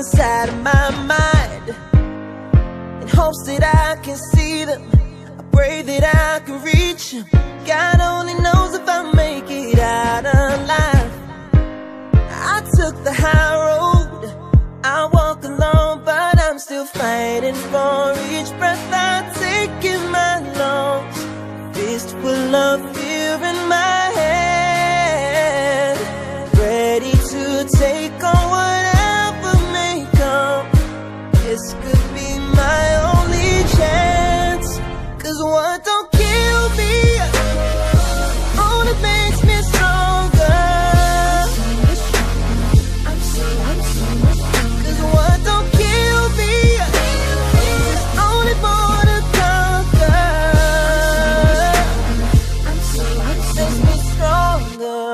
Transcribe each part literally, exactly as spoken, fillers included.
inside of my mind, in hopes that I can see them. I pray that I can reach them. God only knows if I make it out alive. I took the high road, I walk alone, but I'm still fighting for each breath I take in my lungs. Fist full of fear in my head, ready to take on whatever may come. This could be my only chance, 'cause what don't kill me only makes me stronger. Cause what don't kill me is only more to conquer. Makes me stronger.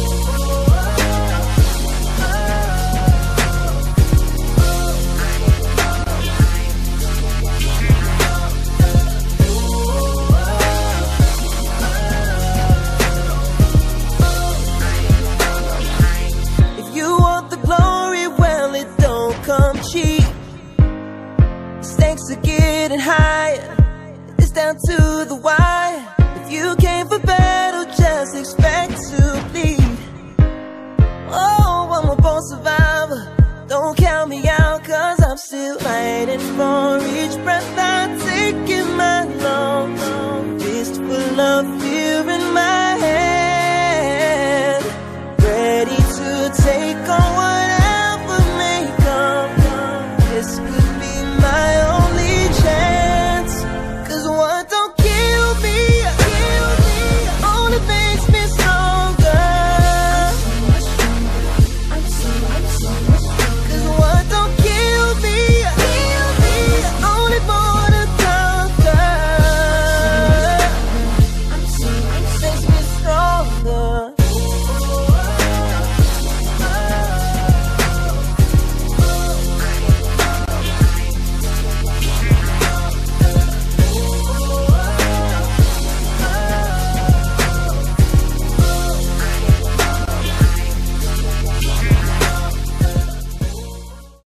Come cheap, stakes are getting higher, it's down to the wire. If you came for battle, just expect to bleed. Oh, I'm a born survivor, don't count me out, 'cause I'm still fighting for each breath I take in my lungs. Fist full of fear in my